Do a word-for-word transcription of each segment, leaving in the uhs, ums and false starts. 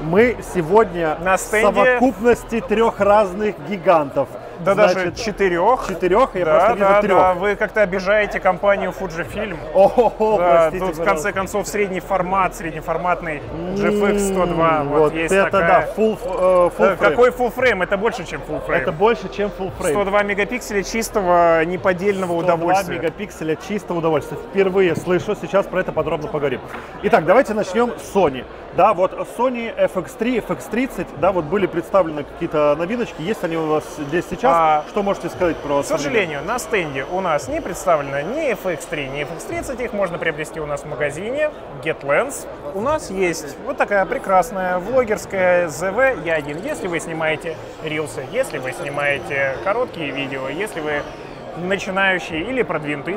Мы сегодня на стенде... в совокупности трех разных гигантов. Да, значит, даже четырех. Четырех? Я да, просто вижу да, трех. Да, вы как-то обижаете компанию Fujifilm. О-хо-хо, да, простите, тут в пожалуйста. конце концов средний формат, среднеформатный джи эф икс сто два. Вот, вот есть это такая... да, full, uh, full frame. Какой full frame? Это больше, чем full frame. Это больше, чем full frame. сто два мегапикселя чистого неподдельного удовольствия. сто два мегапикселя чистого удовольствия. Впервые слышу, сейчас про это подробно поговорим. Итак, давайте начнем с Sony. Да, вот Sony эф икс три, эф икс тридцать, да, вот были представлены какие-то новиночки. Есть они у вас здесь сейчас? А, что можете сказать про К сожалению, на стенде у нас не представлено ни эф икс три, ни эф икс тридцать. Их можно приобрести у нас в магазине GetLens. У нас есть вот такая прекрасная влогерская зет ви и один. Если вы снимаете рилсы, если вы снимаете короткие видео, если вы начинающий или продвинутый,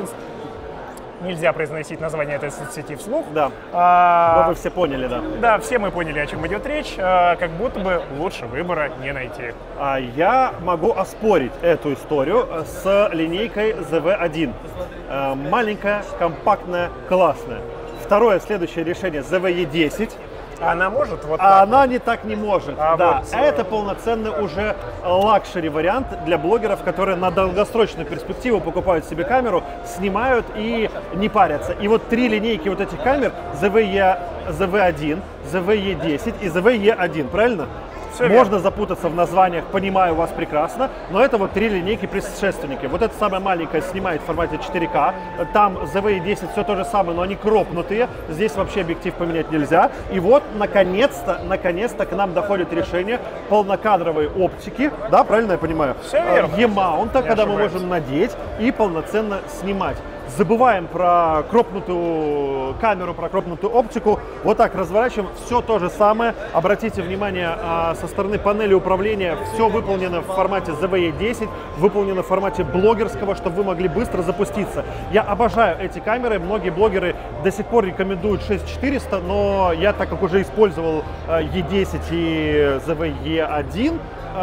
нельзя произносить название этой соцсети вслух. Да, а, вы все поняли, да. Да, все мы поняли, о чем идет речь. А, как будто бы лучше выбора не найти. А я могу оспорить эту историю с линейкой зет ви один. А, маленькая, компактная, классная. Второе, следующее решение зет ви и десять. Она может? Вот а она не так не может. А да, вот... это полноценный уже лакшери вариант для блогеров, которые на долгосрочную перспективу покупают себе камеру, снимают и не парятся. И вот три линейки вот этих камер: зет ви и один, зет ви и десять и зет ви и один, правильно? Все Можно верно. запутаться в названиях, понимаю вас прекрасно, но это вот три линейки предшественники. Вот эта самая маленькая снимает в формате четыре ка, там зет ви и десять все то же самое, но они кропнутые, здесь вообще объектив поменять нельзя. И вот, наконец-то, наконец-то к нам доходит решение полнокадровой оптики, да, правильно я понимаю? Все верно. E-маунта, когда мы можем надеть и полноценно снимать. Забываем про кропнутую камеру, про кропнутую оптику. Вот так разворачиваем. Все то же самое. Обратите внимание, со стороны панели управления все выполнено в формате зет ви и десять, выполнено в формате блогерского, чтобы вы могли быстро запуститься. Я обожаю эти камеры. Многие блогеры до сих пор рекомендуют шесть четыреста, но я, так как уже использовал и десять и зет ви и один,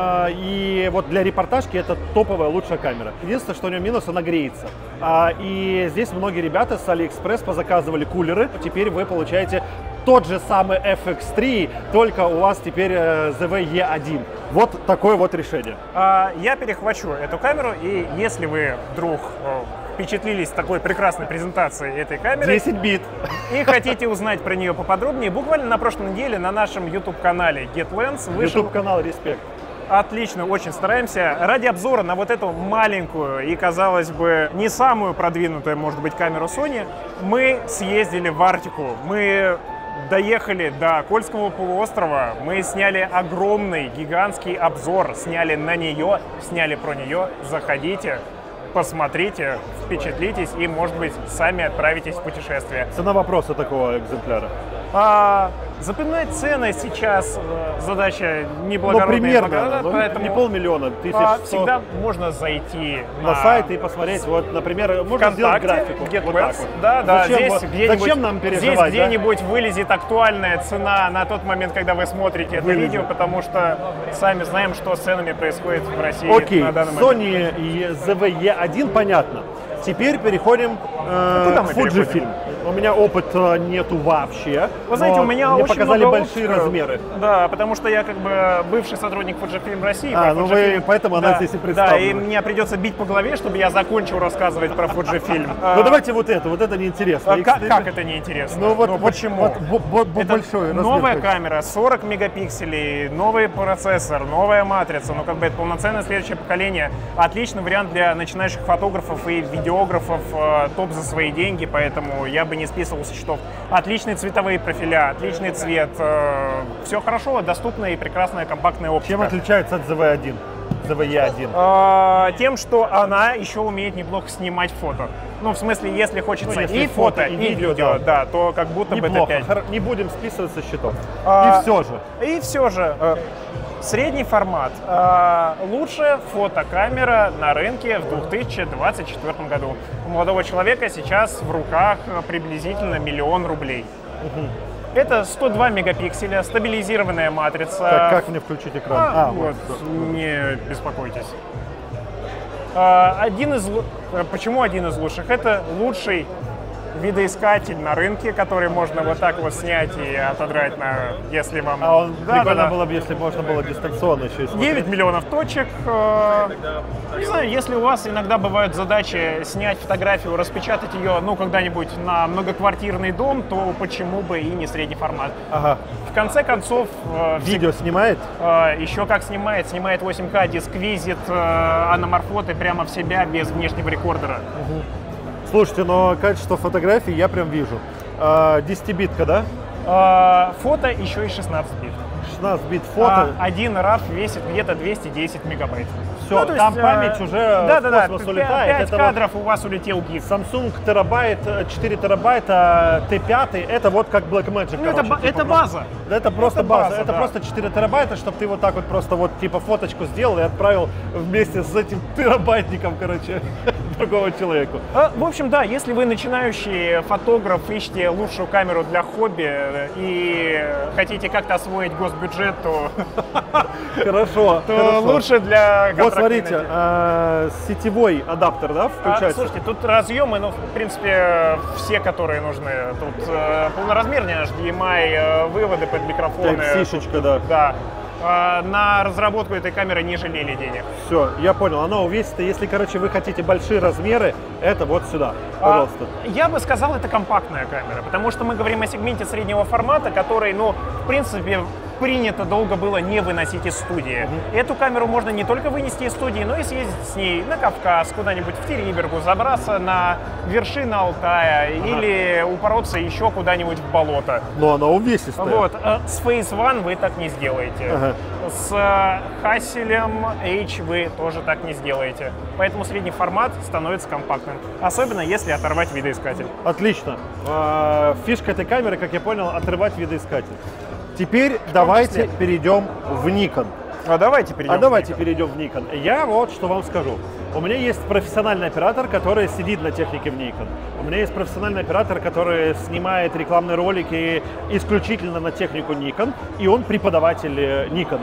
и вот для репортажки это топовая, лучшая камера. Единственное, что у нее минус, она греется. И здесь многие ребята с Алиэкспресс позаказывали кулеры. Теперь вы получаете тот же самый эф икс три, только у вас теперь зет ви и один. Вот такое вот решение. Я перехвачу эту камеру, и если вы вдруг впечатлились такой прекрасной презентацией этой камеры десять бит и хотите узнать про нее поподробнее, буквально на прошлой неделе на нашем YouTube-канале GetLens вышел... YouTube-канал «Респект». Отлично, очень стараемся. Ради обзора на вот эту маленькую и, казалось бы, не самую продвинутую, может быть, камеру Sony, мы съездили в Арктику. Мы доехали до Кольского полуострова, мы сняли огромный, гигантский обзор, сняли на нее, сняли про нее. Заходите, посмотрите, впечатлитесь и, может быть, сами отправитесь в путешествие. Цена вопроса такого экземпляра? А, запоминать цены сейчас задача неблагородная. Ну, примерно, но поэтому не полмиллиона, тысяч а, всегда можно зайти на, на сайт и посмотреть, вот, например, можно сделать графику. GetLens, вот так вот. Да, да, зачем, здесь вот, где-нибудь, зачем нам переживать, здесь где-нибудь да? вылезет актуальная цена на тот момент, когда вы смотрите это вылезет. видео, потому что сами знаем, что с ценами происходит в России. Окей, на данный Sony и зет ви и один понятно. Теперь переходим э, к Fujifilm. У меня опыта нету вообще. Вы знаете, у меня мне очень показали много большие опыта. размеры. Да, потому что я как бы бывший сотрудник Fujifilm России. А, ну вы, поэтому да, она здесь и представлена. Да, и мне придется бить по голове, чтобы я закончил рассказывать про Fujifilm. Ну давайте вот это, вот это неинтересно. Как, как это неинтересно? Ну вот, ну, вот почему? Вот, вот, вот это большой размер. Новая камера, сорок мегапикселей, новый процессор, новая матрица. Ну как бы это полноценное следующее поколение. Отличный вариант для начинающих фотографов и видеографов. Топ за свои деньги, поэтому я бы не списывал со счетов. Отличные цветовые профиля, отличный цвет. Все хорошо, доступная и прекрасная компактная оптика. Чем отличается от зет ви один? зет ви и один? Тем, что она еще умеет неплохо снимать фото. Ну, в смысле, если хочется ну, если и фото, и, и видео, видео да. да, то как будто неплохо. бы это опять... Не будем списывать со счетов. А, и все же. И все же. Средний формат. А, лучшая фотокамера на рынке в две тысячи двадцать четвёртом году. У молодого человека сейчас в руках приблизительно миллион рублей. Угу. Это сто два мегапикселя, стабилизированная матрица. Так, как мне включить экран? А, а, вот, вот, не беспокойтесь. А, один из, почему один из лучших? Это лучший видоискатель на рынке, который можно вот так вот снять и отодрать, на, если вам... А он да, прикольно да, да. было бы, если можно было дистанционно еще и смотреть. девять миллионов точек. Э, не знаю, если у вас иногда бывают задачи снять фотографию, распечатать ее, ну, когда-нибудь на многоквартирный дом, то почему бы и не средний формат. Ага. В конце концов... Э, Видео всег... снимает? Э, еще как снимает. Снимает восемь ка, дисквизит, э, аноморфоты прямо в себя без внешнего рекордера. Угу. Слушайте, но качество фотографий я прям вижу. десятибитка, да? А, фото еще и шестнадцать бит. шестнадцать бит фото. А, один раф весит где-то двести десять мегабайт. Все, ну, там есть, память уже да, в да, космос да, улетает. пять это кадров вот у вас улетел гиг. Samsung терабайт, четыре терабайта, Т пять, это вот как Blackmagic. Ну, это, типа, это база. Это просто это база. база это да. просто четыре терабайта, чтобы ты вот так вот просто вот типа фоточку сделал и отправил вместе с этим терабайтником, короче, другого человеку. А, в общем, да, если вы начинающий фотограф, ищете лучшую камеру для хобби и хотите как-то освоить госбюджет, то, хорошо, то хорошо. лучше для... Вот смотрите, а, сетевой адаптер, да, включается? А, слушайте, тут разъемы, ну, в принципе, все, которые нужны. Тут э, полноразмерные эйч ди эм ай, э, выводы под микрофоны. Type-C-шечка, да. Да. Э, на разработку этой камеры не жалели денег. Все, я понял. Она увесит. Если, короче, вы хотите большие размеры, это вот сюда, пожалуйста. А, я бы сказал, это компактная камера, потому что мы говорим о сегменте среднего формата, который, ну, в принципе, принято долго было не выносить из студии. Mm-hmm. Эту камеру можно не только вынести из студии, но и съездить с ней на Кавказ, куда-нибудь в Терибергу, забраться на вершины Алтая ага. или упороться еще куда-нибудь в болото. Но она увесистая. Вот. С Phase One вы так не сделаете. Ага. С Hassel'ем H вы тоже так не сделаете. Поэтому средний формат становится компактным. Особенно если оторвать видоискатель. Отлично. Фишка этой камеры, как я понял, отрывать видоискатель. Теперь давайте перейдем в Nikon. А давайте перейдем а в давайте Nikon. перейдем в Nikon. Я вот что вам скажу. У меня есть профессиональный оператор, который сидит на технике в Nikon. У меня есть профессиональный оператор, который снимает рекламные ролики исключительно на технику Nikon, и он преподаватель Nikon.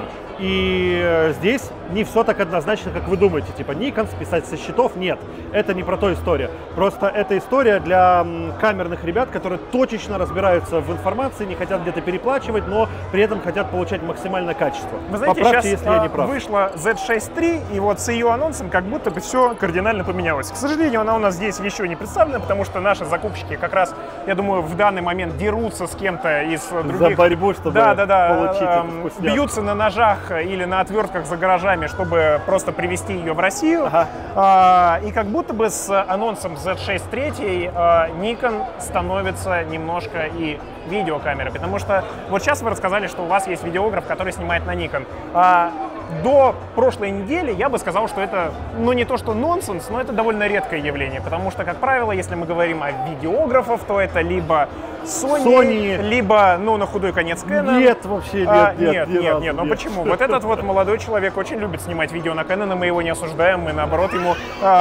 И здесь не все так однозначно, как вы думаете. Типа Nikon списать со счетов. Нет, это не про ту историю. Просто это история для камерных ребят, которые точечно разбираются в информации, не хотят где-то переплачивать, но при этом хотят получать максимальное качество. Вы знаете, Поправьте, сейчас если я не прав. Вышла зет шесть три, и вот с ее анонсом как будто бы все кардинально поменялось. К сожалению, она у нас здесь еще не представлена, потому что наши закупщики как раз, я думаю, в данный момент дерутся с кем-то из других. За борьбу, чтобы да, да, да, получить э, эту вкусняшку. Бьются на ножах или на отвертках за гаражами, чтобы просто привезти ее в Россию. Ага. А, и как будто бы с анонсом зет шесть три а, Nikon становится немножко и видеокамерой, потому что вот сейчас вы рассказали, что у вас есть видеограф, который снимает на Nikon. А, до прошлой недели я бы сказал, что это, ну, не то что нонсенс, но это довольно редкое явление, потому что, как правило, если мы говорим о видеографах, то это либо Sony, Sony. либо, ну, на худой конец Canon. Нет, вообще нет, а, нет, нет, ни нет, разу нет, ну нет. почему? Вот этот вот молодой человек очень любит снимать видео на Canon, и мы его не осуждаем, мы, наоборот, ему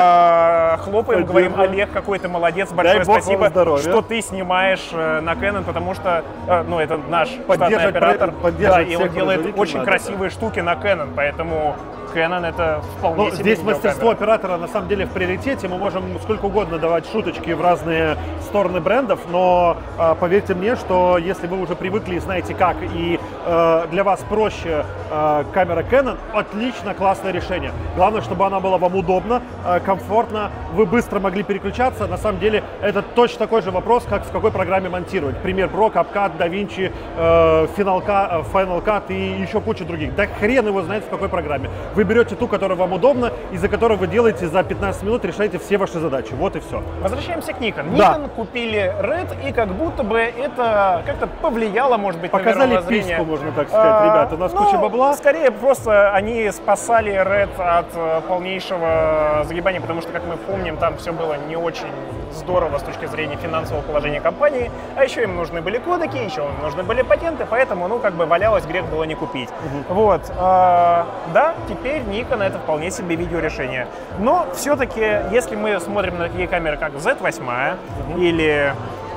э, хлопаем, говорим: Олег, какой ты молодец, большое спасибо, что ты снимаешь э, на Canon, потому что, э, ну, это наш штатный оператор, да, и он делает очень надо, красивые да. штуки на Canon, поэтому Canon это вполне ну, себе здесь мастерство оператора на самом деле в приоритете. Мы можем сколько угодно давать шуточки в разные стороны брендов, но э, поверьте мне, что если вы уже привыкли и знаете как, и э, для вас проще э, камера Canon, отлично, классное решение. Главное, чтобы она была вам удобна, э, комфортно, вы быстро могли переключаться. На самом деле это точно такой же вопрос, как в какой программе монтировать. Premiere Pro, CapCut, DaVinci, э, Final Cut, Final Cut и еще куча других. Да хрен его знает в какой программе. Вы берете ту, которая вам удобна, и за которую вы делаете за пятнадцать минут, решаете все ваши задачи. Вот и все. Возвращаемся к Nikon. Да. Nikon купили Red, и как будто бы это как-то повлияло, может быть, показали на мировоззрение. письку, можно так сказать. А, ребята, у нас ну, куча бабла. Скорее, просто они спасали Red от uh, полнейшего загибания, потому что, как мы помним, там все было не очень здорово с точки зрения финансового положения компании, а еще им нужны были кодеки, еще им нужны были патенты, поэтому, ну, как бы валялось, грех было не купить. Угу. Вот. А, да, теперь Nikon это вполне себе видеорешение. Но все-таки, если мы смотрим на такие камеры, как зет восемь угу. или...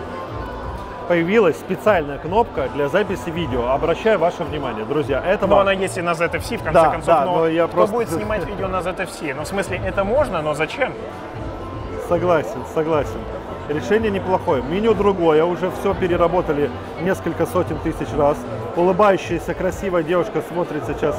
Появилась специальная кнопка для записи видео. Обращаю ваше внимание, друзья. Это но вам... она есть и на зет эф си, в конце да, концов. Да, но но я кто просто... будет снимать видео на зет эф си? Ну, в смысле, это можно, но зачем? Согласен, согласен. Решение неплохое. Меню другое, уже все переработали несколько сотен тысяч раз. Улыбающаяся, красивая девушка смотрит сейчас.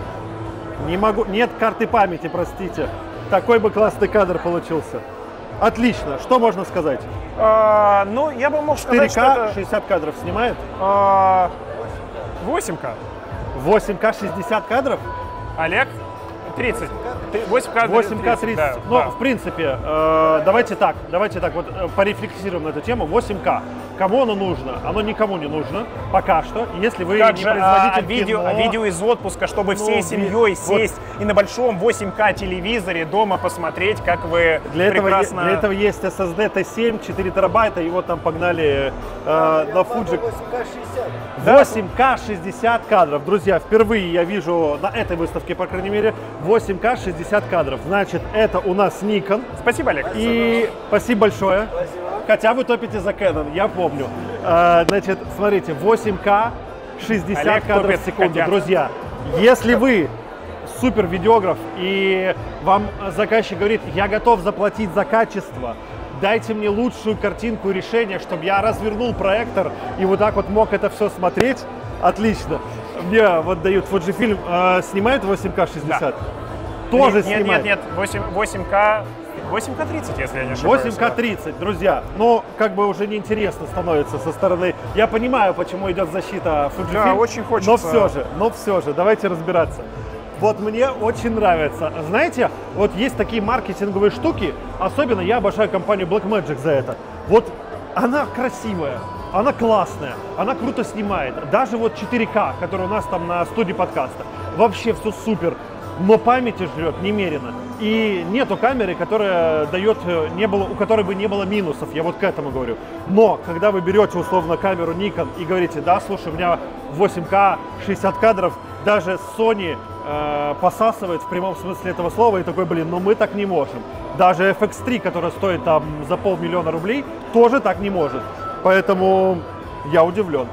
Не могу, нет карты памяти, простите. Такой бы классный кадр получился. Отлично, что можно сказать? А, ну, я бы мог сказать, четыре ка, что это... шестьдесят кадров снимает? А, восемь ка. восемь ка шестьдесят кадров? Олег? тридцать. восемь ка восемь ка тридцать. Да, ну, да. в принципе, э, давайте так, давайте так, вот э, порефлексируем на эту тему. восемь ка. Кому оно нужно? Оно никому не нужно, пока что. Если вы Как не же, а, производитель видео, кино, а видео из отпуска, чтобы Ну, всей ви- семьей вот. сесть и на большом восемь ка телевизоре дома посмотреть, как вы Для этого, е- прекрасно... для этого есть эс эс ди ти семь, четыре терабайта, его там погнали э, на Fuji. восемь ка шестьдесят кадров. Друзья, впервые я вижу на этой выставке, по крайней мере, восемь ка шестьдесят кадров. Значит, это у нас Nikon. Спасибо, Олег. И спасибо большое. Хотя вы топите за Canon, я помню. А, значит, смотрите, восемь ка шестьдесят Олег кадров топит в секунду. котят. Друзья, если вы супер видеограф и вам заказчик говорит, я готов заплатить за качество, дайте мне лучшую картинку и решение, чтобы я развернул проектор и вот так вот мог это все смотреть, отлично. Мне вот дают Fujifilm, э, снимает восемь ка шестьдесят? Тоже нет, снимает. Нет, нет, восемь ка... восемь ка тридцать, если я не ошибаюсь. восемь ка тридцать, друзья, но как бы уже неинтересно становится со стороны. Я понимаю, почему идет защита Fujifilm, Да, очень хочется. но все же, но все же, давайте разбираться. Вот мне очень нравится. Знаете, вот есть такие маркетинговые штуки, особенно я обожаю компанию Blackmagic за это. Вот она красивая, она классная, она круто снимает. Даже вот четыре ка, который у нас там на студии подкаста, вообще все супер. Но памяти жрет немерено. И нету камеры, которая дает, не было, у которой бы не было минусов, я вот к этому говорю. Но, когда вы берете условно камеру Nikon и говорите, да, слушай, у меня восемь ка, шестьдесят кадров, даже Sony э, посасывает в прямом смысле этого слова, и такой, блин, ну мы так не можем. Даже эф икс три, которая стоит там за полмиллиона рублей, тоже так не может. Поэтому я удивлен.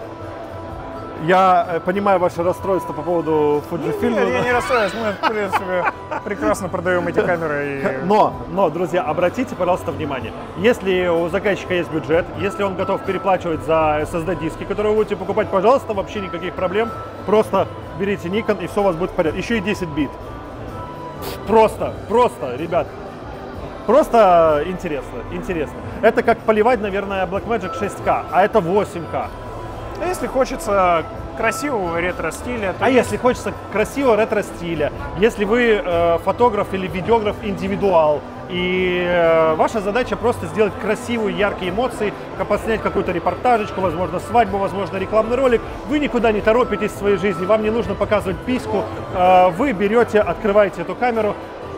Я понимаю ваше расстройство по поводу Fujifilm. Нет, я не расстроюсь, мы, в принципе, прекрасно продаем эти камеры. И... Но, но, друзья, обратите, пожалуйста, внимание. Если у заказчика есть бюджет, если он готов переплачивать за эс эс ди-диски, которые вы будете покупать, пожалуйста, вообще никаких проблем. Просто берите Nikon, и все у вас будет в порядке. Еще и десять бит. Просто, просто, ребят. Просто интересно, интересно. Это как поливать, наверное, Blackmagic шесть ка, а это восемь ка. А если хочется красивого ретро-стиля, то А есть... если хочется красивого ретро-стиля, если вы э, фотограф или видеограф индивидуал, и э, ваша задача просто сделать красивые, яркие эмоции, поснять какую-то репортажечку, возможно, свадьбу, возможно, рекламный ролик, вы никуда не торопитесь в своей жизни, вам не нужно показывать письку, э, вы берете, открываете эту камеру,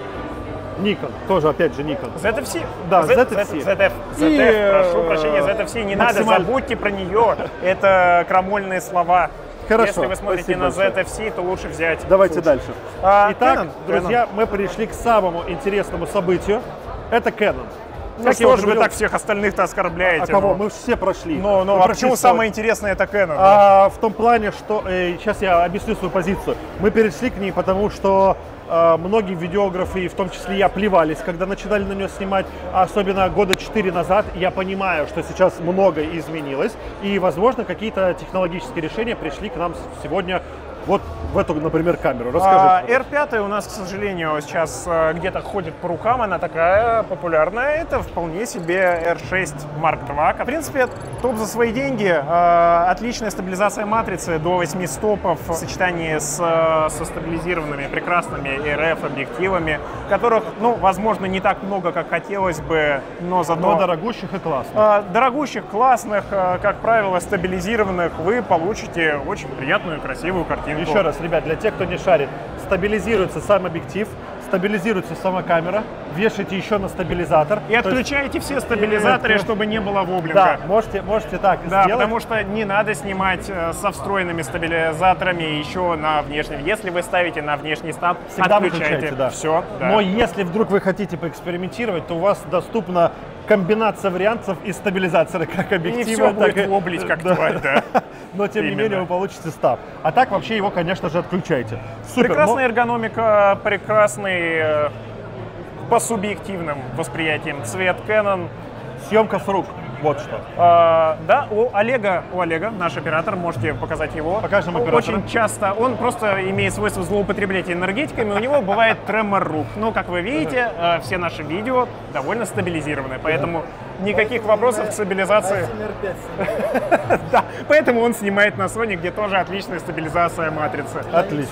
Nikon, тоже опять же Nikon. зет эф си. Да, зет зет эф си. зет эф, зет И, эф, прошу э, прощения, зет эф си, не надо, максималь- забудьте про нее, это крамольные слова. Хорошо, Если вы смотрите спасибо на большое. зет эф си, то лучше взять. Давайте Слушай. дальше. А, Итак, Canon? друзья, мы пришли к самому интересному событию. Это Canon. Ну Как я что уже же вы говорил, так всех остальных-то оскорбляете? А кого? ну? Мы все прошли. Ну, ну, Мы а прошли почему всё. самое интересное это Canon? А, в том плане, что... э, сейчас я объясню свою позицию. Мы перешли к ней, потому что э, многие видеографы, и в том числе я, плевались, когда начинали на нее снимать, а особенно года четыре назад. Я понимаю, что сейчас многое изменилось, и, возможно, какие-то технологические решения пришли к нам сегодня вот в эту, например, камеру. Расскажи. А, эр пять у нас, к сожалению, сейчас э, где-то ходит по рукам, она такая популярная. Это вполне себе эр шесть марк два. В принципе, топ за свои деньги. Э, отличная стабилизация матрицы до восьми стопов в сочетании с, э, со стабилизированными прекрасными эр эф объективами, которых, ну, возможно, не так много, как хотелось бы, но зато... Но дорогущих и классных. э, Дорогущих, классных, э, как правило, стабилизированных, вы получите очень приятную, красивую картинку. Еще раз, ребят, для тех, кто не шарит, стабилизируется сам объектив, стабилизируется сама камера, вешайте еще на стабилизатор. И отключаете все стабилизаторы, это- чтобы не было воблинга. Да, можете, можете так Да, сделать. потому что не надо снимать э, со встроенными стабилизаторами еще на внешнем. Если вы ставите на внешний стаб, Всегда отключайте. выключайте, да. Все. Да. Но если вдруг вы хотите поэкспериментировать, то у вас доступна комбинация вариантов из стабилизатора, как И объектива, все будет так и... воблить, как Да. тварь, да. Но тем не Именно. менее вы получите стаб. А так вообще его, конечно же, отключайте. Супер. Прекрасная но- эргономика, прекрасный э, по субъективным восприятиям цвет Canon. съемка с рук. Вот что. А, да, у Олега, у Олега, наш оператор, можете показать его. Покажем оператора. Очень часто он просто имеет свойство злоупотреблять энергетиками, у него бывает тремор рук. Но, как вы видите, все наши видео довольно стабилизированы, поэтому никаких вопросов к стабилизации. Да, поэтому он снимает на Sony, где тоже отличная стабилизация матрицы. Отлично.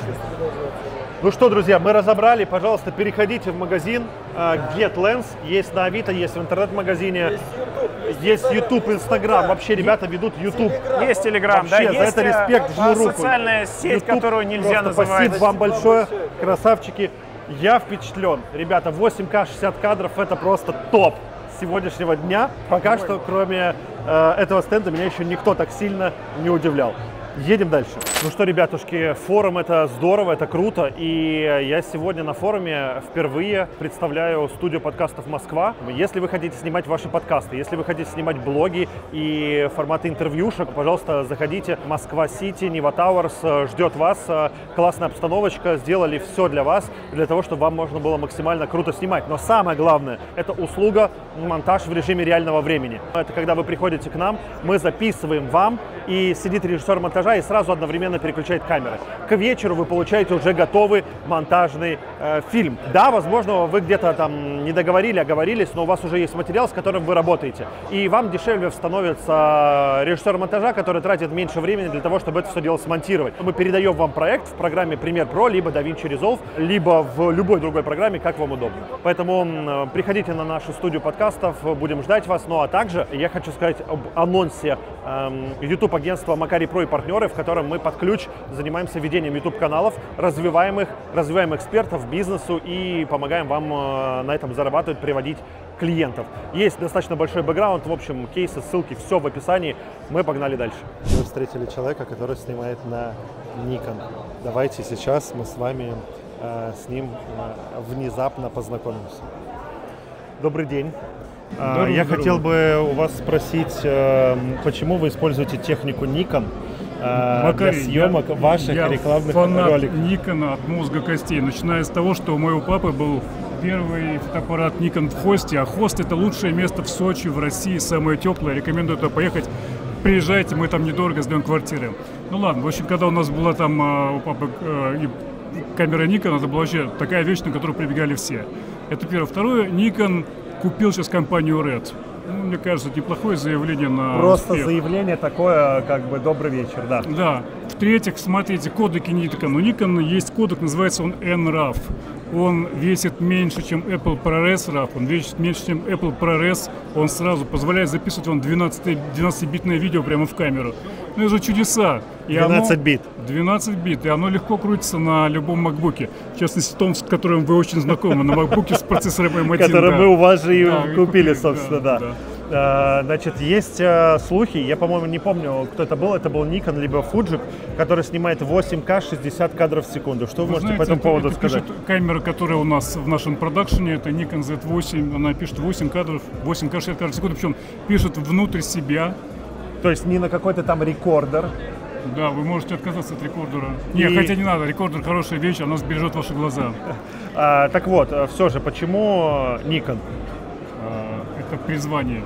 Ну что, друзья, мы разобрали. Пожалуйста, переходите в магазин GetLens. Есть на Авито, есть в интернет-магазине. Есть YouTube, Instagram. Вообще, ребята ведут YouTube. Есть Telegram, да, Вообще, за есть это респект, жму руку. социальная сеть, YouTube, которую нельзя просто называть. Спасибо вам большое, красавчики. Я впечатлен. Ребята, восемь ка шестьдесят кадров — это просто топ сегодняшнего дня. Пока что, кроме э, этого стенда, меня еще никто так сильно не удивлял. Едем дальше. Ну что, ребятушки, форум — это здорово, это круто. И я сегодня на форуме впервые представляю студию подкастов «Москва». Если вы хотите снимать ваши подкасты, если вы хотите снимать блоги и форматы интервьюшек, пожалуйста, заходите. Москва-Сити, Нива Тауэрс ждет вас. Классная обстановочка, сделали все для вас, для того, чтобы вам можно было максимально круто снимать. Но самое главное — это услуга монтаж в режиме реального времени. Это когда вы приходите к нам, мы записываем вам, и сидит режиссер монтажа и сразу одновременно переключает камеры. К вечеру вы получаете уже готовый монтажный э, фильм. Да, возможно, вы где-то там не договорили, оговорились, но у вас уже есть материал, с которым вы работаете. И вам дешевле становится режиссер монтажа, который тратит меньше времени для того, чтобы это все дело смонтировать. Мы передаем вам проект в программе Premiere Pro, либо DaVinci Resolve, либо в любой другой программе, как вам удобно. Поэтому э, приходите на нашу студию подкастов, будем ждать вас. Ну а также я хочу сказать об анонсе э, YouTube-агентства Макарий Про и партнеры, в котором мы под ключ занимаемся ведением YouTube-каналов, развиваем их, развиваем экспертов, бизнесу и помогаем вам э, на этом зарабатывать, приводить клиентов. Есть достаточно большой бэкграунд, в общем, кейсы, ссылки, все в описании. Мы погнали дальше. Вы встретили человека, который снимает на Nikon. Давайте сейчас мы с вами э, с ним э, внезапно познакомимся. Добрый день. Здорово, Я здорово. хотел бы у вас спросить, э, почему вы используете технику Nikon э, Макарий, для съемок я, ваших я рекламных фанат роликов? Никона от мозга костей, начиная с того, что у моего папы был первый фотоаппарат Nikon в Хосте, а Хост — это лучшее место в Сочи, в России, самое теплое, рекомендую туда поехать. Приезжайте, мы там недорого сдаем квартиры. Ну ладно, в общем, когда у нас была там э, у папы э, и камера Nikon, это была вообще такая вещь, на которую прибегали все. Это первое. Второе, Nikon купил сейчас компанию Red. Ну, мне кажется, это неплохое заявление на Просто успех. заявление такое, как бы добрый вечер, да. Да. В-третьих, смотрите, кодеки Nikon. У Nikon есть кодек, называется он эн раф. Он весит меньше, чем Apple ProRes раф, он весит меньше, чем Apple ProRes. Он сразу позволяет записывать вам двенадцатибитное видео прямо в камеру. Ну, это же чудеса. И двенадцать бит. двенадцать бит, и оно легко крутится на любом MacBook. В частности, том, с которым вы очень знакомы, на MacBook с процессором эм один. Который да. мы у вас же и Да, купили, купили, собственно, да. да, да. А, значит, есть а, слухи, я, по-моему, не помню, кто это был, это был Nikon, либо Fuji, который снимает восемь ка шестьдесят кадров в секунду. Что вы, Вы можете знаете, по этому это, поводу это сказать? пишет камера, которая у нас в нашем продакшене, это Nikon зет восемь, она пишет восемь кадров, восемь ка шестьдесят кадров в секунду, причем пишет внутрь себя. То есть не на какой-то там рекордер. Да, вы можете отказаться от рекордера. Не, И- хотя не надо, рекордер хорошая вещь, она сбережет ваши глаза. А, так вот, все же, почему Nikon? А, Это призвание.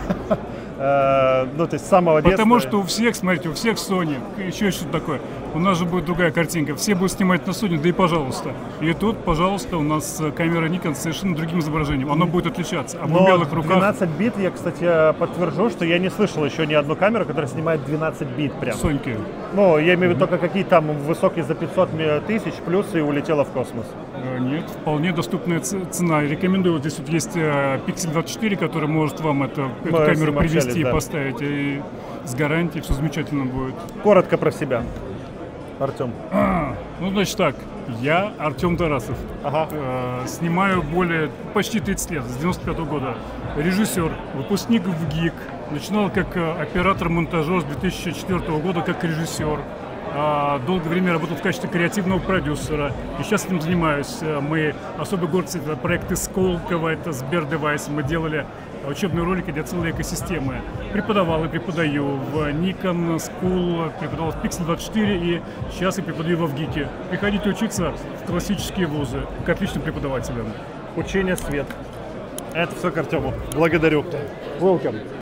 А, ну, то есть с самого детства. Потому что у всех, смотрите, у всех Sony, еще что-то такое. У нас же будет другая картинка. Все будут снимать на Sony, да и пожалуйста. И тут, пожалуйста, у нас камера Nikon с совершенно другим изображением. Оно будет отличаться. А в Но умелых руках... двенадцать бит, я, кстати, подтвержу, что я не слышал еще ни одну камеру, которая снимает двенадцать бит прям. Соньки. Ну, я имею в виду только какие там высокие за пятьсот тысяч плюс и улетела в космос. Э, Нет, вполне доступная ц- цена. Рекомендую. Вот здесь вот есть э, Pixel двадцать четыре, который может вам это, эту Мы с камеру ним общались, привезти да. и поставить. И с гарантией все замечательно будет. Коротко про себя, Артем. А, ну, значит так. Я Артем Тарасов. Ага. Э, снимаю более почти тридцать лет, с девяносто пятого года. Режиссер, выпускник в ГИК. Начинал как э, оператор-монтажер с две тысячи четвёртого года, как режиссер. А, долгое время работал в качестве креативного продюсера. И сейчас этим занимаюсь. Э, Мы особо гордимся, это проекты Сколково, это Сбердевайс. Мы делали учебные ролики для целой экосистемы. Преподавал и преподаю в Nikon School, преподавал в Pixel двадцать четыре и сейчас я преподаю во ВГИКе. Приходите учиться в классические вузы к отличным преподавателям. Учение свет. Это все к Артему. Благодарю. Welcome.